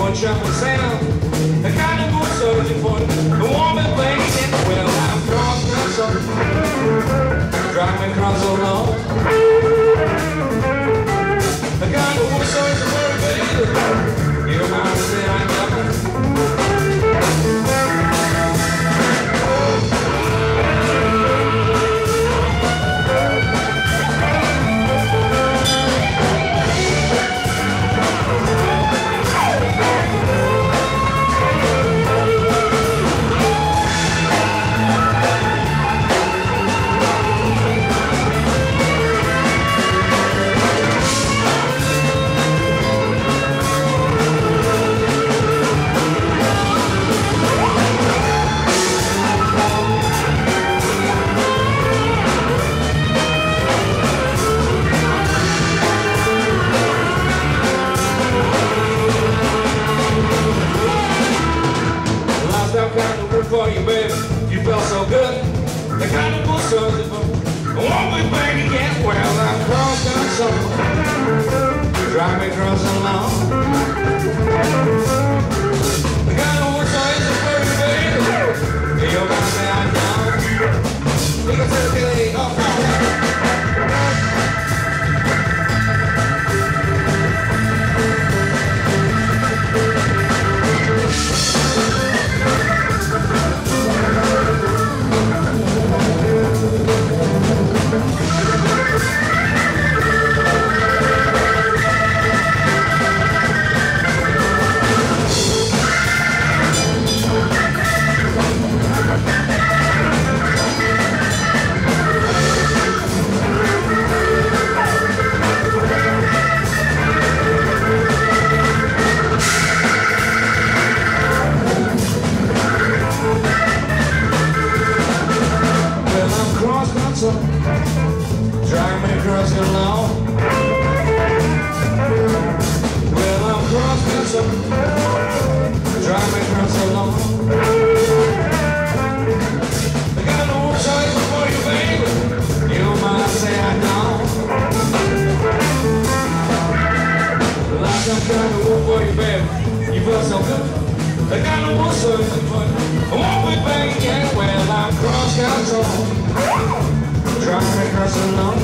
for a jumping sail. The kind of good searching for the woman waiting. Well, I'm cross-country, driving across the lawn. The kind of good searching for the baby. You might say I got it. For you, baby, you felt so good. The kind of bull searching for won't be back again. Well, I'm crossing drive me across the lawn. The kind of bull searching for you, baby. You're gonna say I know. You can tell me off. Drag me across your lawn. Well, I'm cross-country, drag me across your lawn. I got no choice for you, baby. You might say I know. Like I'm trying to work for you, baby. You feel so good. I got no choice for you. I won't be back again. Well, I'm cross-country, drag me across the lawn.